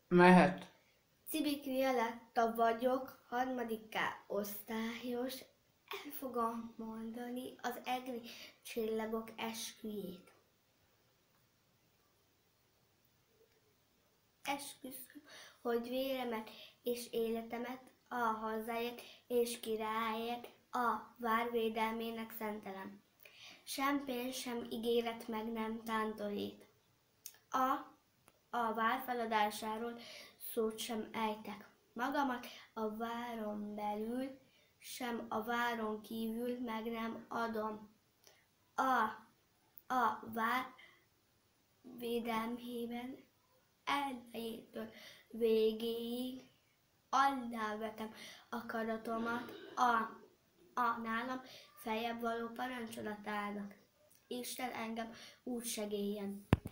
Mehet. Cibik Violetta vagyok, 3. osztályos. El fogom mondani az egri csillagok esküjét. Esküszöm, hogy véremet és életemet a hazáért és királyért a vár védelmének szentelem. Sem pénz, sem ígéret meg nem tántorít. A vár feladásáról szót sem ejtek. Magamat a váron belül, sem a váron kívül meg nem adom. A vár védelmében elejétől végéig alávetem akaratomat a nálam feljebb való parancsolatának. Isten engem úgy segéljen.